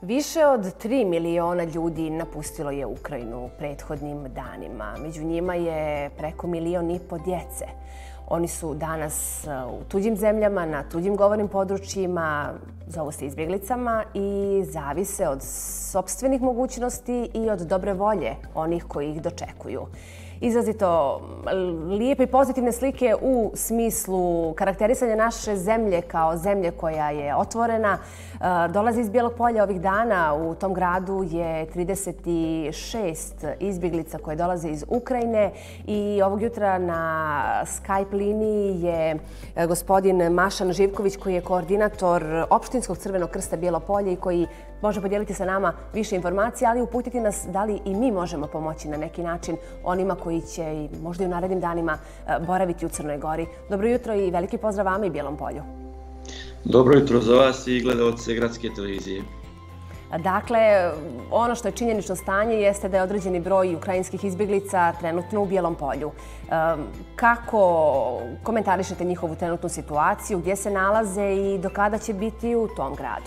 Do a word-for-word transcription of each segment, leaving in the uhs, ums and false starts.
Više od tri miliona ljudi napustilo je Ukrajinu u prethodnim danima. Među njima je preko milion i po djece. Oni su danas u tuđim zemljama, na tuđim govornim područjima, zovu se izbjeglicama i zavise od sopstvenih mogućnosti i od dobre volje onih koji ih dočekuju. Izrazito lijepe i pozitivne slike u smislu karakterisanja naše zemlje kao zemlje koja je otvorena. Dolazi iz Bijelog Polja ovih dana. U tom gradu je trideset šest izbjeglica koje dolaze iz Ukrajine i ovog jutra na Skype liniji je gospodin Mašan Živković koji je koordinator Opštinskog Crvenog krsta Bijelo Polje i koji može podijeliti sa nama više informacija, ali uputiti nas da li i mi možemo pomoći na neki način onima koji će i možda i u narednim danima boraviti u Crnoj Gori. Dobro jutro i veliki pozdrav vama i Bijelom Polju. Dobro jutro za vas i gledaoce Gradske televizije. Dakle, ono što je činjenično stanje jeste da je određeni broj ukrajinskih izbjeglica trenutno u Bijelom Polju. Kako komentarišete njihovu trenutnu situaciju, gdje se nalaze i do kada će biti u tom gradu?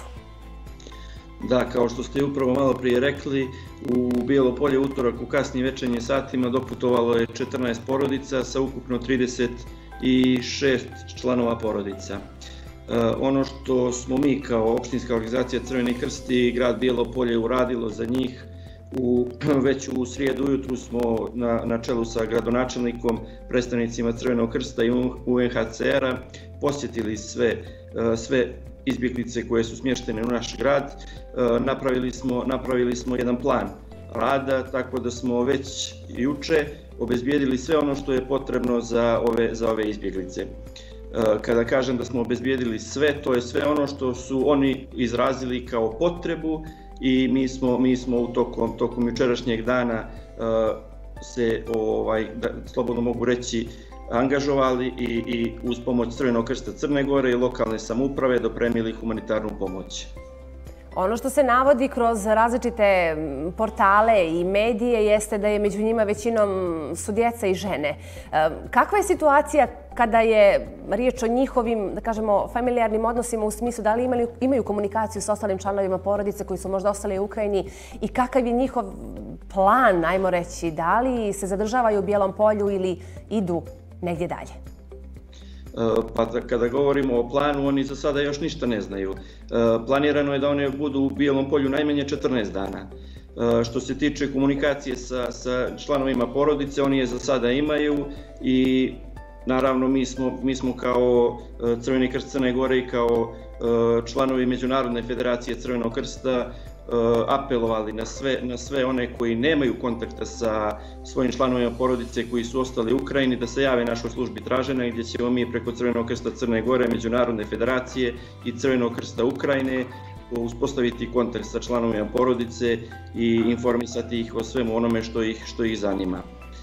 Da, kao što ste upravo malo prije rekli, u Bijelo Polje utorak u kasnim večernjim satima doputovalo je četrnaest porodica sa ukupno trideset šest članova porodica. Ono što smo mi kao opštinska organizacija Crveni krst i grad Bijelo Polje uradilo za njih, u, već u srijedu ujutru smo na, na čelu sa gradonačelnikom, predstavnicima Crvenog krsta i U N H C R-a posjetili sve, sve izbjeglice koje su smještene u naš grad. Napravili smo, napravili smo jedan plan rada, tako da smo već juče obezbijedili sve ono što je potrebno za ove, za ove izbjeglice. Kada kažem da smo obezbijedili sve, to je sve ono što su oni izrazili kao potrebu i mi smo, mi smo u tokom, tokom jučerašnjeg dana se, ovaj, da, slobodno mogu reći, angažovali i, i uz pomoć Crvenog krsta Crne Gore i lokalne samouprave dopremili humanitarnu pomoć. Ono što se navodi kroz različite portale i medije jeste da je među njima većinom su djeca i žene. Kakva je situacija kada je riječ o njihovim, da kažemo, familijarnim odnosima u smislu da li imaju, imaju komunikaciju s ostalim članovima porodice koji su možda ostali u Ukrajini i kakav je njihov plan, ajmo reći, da li se zadržavaju u Bijelom Polju ili idu negdje dalje? Pa kada govorimo o planu, oni za sada još ništa ne znaju. Planirano je da oni budu u Bijelom Polju najmanje četrnaest dana. Što se tiče komunikacije sa, sa članovima porodice, oni je za sada imaju i naravno mi smo, mi smo kao Crveni krst Crne Gore i kao članovi Međunarodne federacije Crvenog krsta apelovali na sve, na sve one koji nemaju kontakta sa svojim članovima porodice koji su ostali u Ukrajini da se jave našoj službi traženja gdje ćemo mi preko Crvenog krsta Crne Gore, Međunarodne federacije i Crvenog krsta Ukrajine uspostaviti kontakt sa članovima porodice i informisati ih o svemu onome što ih, što ih zanima.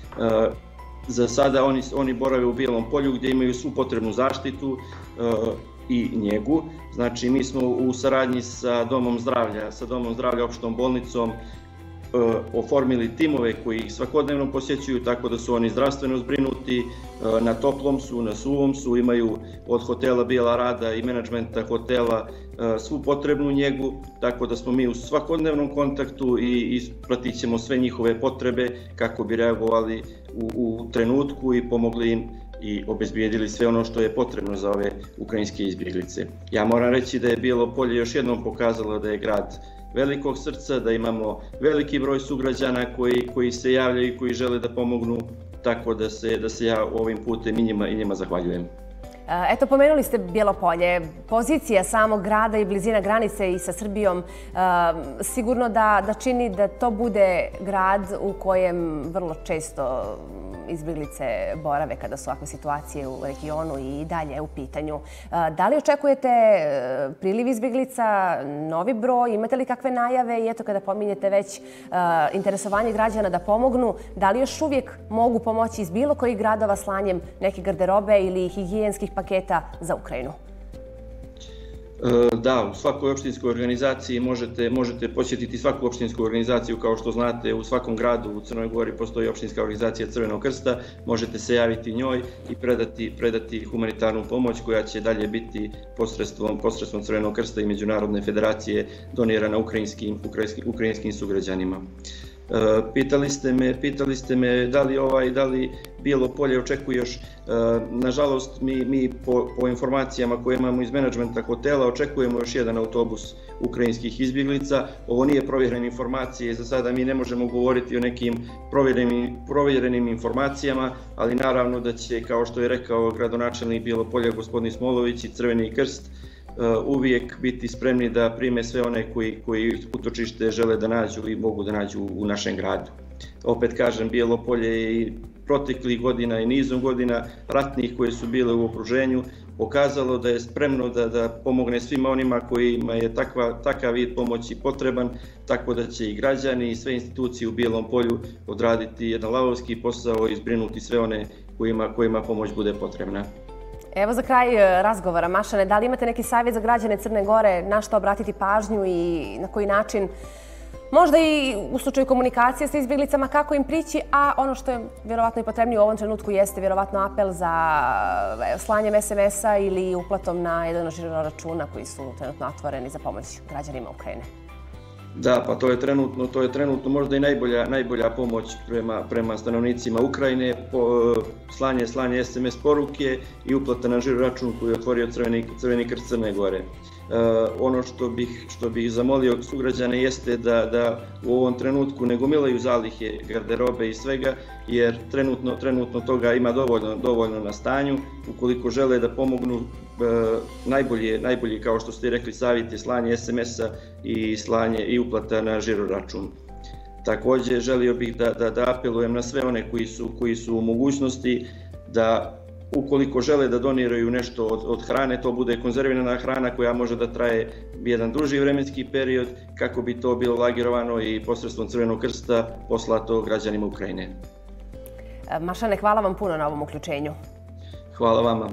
Za sada oni, oni borave u Bijelom Polju gdje imaju svu potrebnu zaštitu i njegu. Znači, mi smo u saradnji sa Domom zdravlja, sa Domom zdravlja opštom bolnicom oformili timove koji ih svakodnevno posjećuju, tako da su oni zdravstveno zbrinuti, na toplom su, na suvom su, imaju od hotela Bijela Rada i menadžmenta hotela svu potrebnu njegu, tako da smo mi u svakodnevnom kontaktu i ispratit ćemo sve njihove potrebe kako bi reagovali u, u trenutku i pomogli im i obezbijedili sve ono što je potrebno za ove ukrajinske izbjeglice. Ja moram reći da je Bijelo Polje još jednom pokazalo da je grad velikog srca, da imamo veliki broj sugrađana koji, koji se javljaju i koji žele da pomognu, tako da se, da se ja ovim putem i njima, i njima zahvaljujem. Eto, pomenuli ste Bijelo Polje. Pozicija samog grada i blizina granice i sa Srbijom sigurno da, da čini da to bude grad u kojem vrlo često izbjeglice borave kada su ovakve situacije u regionu i dalje u pitanju. Da li očekujete priliv izbjeglica, novi broj, imate li kakve najave i eto kada pominjete već interesovanje građana da pomognu, da li još uvijek mogu pomoći iz bilo kojih gradova slanjem neke garderobe ili higijenskih paketa za Ukrajinu? Da, u svakoj opštinskoj organizaciji možete, možete posjetiti svaku opštinsku organizaciju. Kao što znate, u svakom gradu u Crnoj Gori postoji opštinska organizacija Crvenog krsta. Možete se javiti njoj i predati, predati humanitarnu pomoć koja će dalje biti posredstvom, posredstvom Crvenog krsta i Međunarodne federacije donirana ukrajinskim, ukrajinskim, ukrajinskim sugrađanima. Pitali ste me, pitali ste me da li ovaj, da li Bijelo Polje očekuje još. Nažalost, mi, mi po, po informacijama koje imamo iz menadžmenta hotela očekujemo još jedan autobus ukrajinskih izbjeglica. Ovo nije provjerene informacije, za sada mi ne možemo govoriti o nekim provjerenim, provjerenim informacijama, ali naravno da će, kao što je rekao gradonačelnik Bijelo Polja gospodin Smolović i Crveni krst, uvijek biti spremni da prime sve one koji, koji utočište žele da nađu i mogu da nađu u našem gradu. Opet kažem, Bijelo Polje je i proteklih godina i nizom godina ratnih koje su bile u okruženju pokazalo da je spremno da, da pomogne svima onima kojima je takva, takav vid pomoći potreban, tako da će i građani i sve institucije u Bijelom Polju odraditi jedan lavovski posao i zbrinuti sve one kojima, kojima pomoć bude potrebna. Evo za kraj razgovora, Mašane, da li imate neki savjet za građane Crne Gore, na što obratiti pažnju i na koji način, možda i u slučaju komunikacije sa izbjeglicama, kako im prići, a ono što je vjerovatno i potrebnije u ovom trenutku jeste vjerovatno apel za slanjem es em es-a ili uplatom na jedan od žiro računa koji su trenutno otvoreni za pomoć građanima Ukrajine? Da, pa to je trenutno, to je trenutno možda i najbolja, najbolja pomoć prema, prema stanovnicima Ukrajine, po, slanje, slanje es em es poruke i uplata na žiro račun koji je otvorio Crveni, Crveni krst Crne Gore. Uh, ono što bih, što bih zamolio sugrađane jeste da, da u ovom trenutku ne gomilaju zalihe garderobe i svega, jer trenutno, trenutno toga ima dovoljno, dovoljno na stanju. Ukoliko žele da pomognu, uh, najbolje, najbolje, kao što ste rekli, savjet je slanje es em es-a i slanje i uplata na žiro račun. Također želio bih da, da, da apelujem na sve one koji su, koji su u mogućnosti da ukoliko žele da doniraju nešto od, od hrane, to bude konzervirana hrana koja može da traje jedan duži vremenski period, kako bi to bilo lagirovano i posredstvom Crvenog krsta poslato građanima Ukrajine. Mašane, hvala vam puno na ovom uključenju. Hvala vama.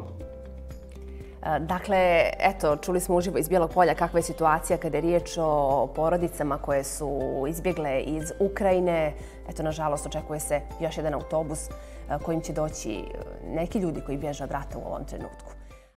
Dakle, eto, čuli smo uživo iz Bijelog Polja kakva je situacija kada je riječ o porodicama koje su izbjegle iz Ukrajine. Eto, nažalost, očekuje se još jedan autobus kojim će doći neki ljudi koji bježe od rata u ovom trenutku.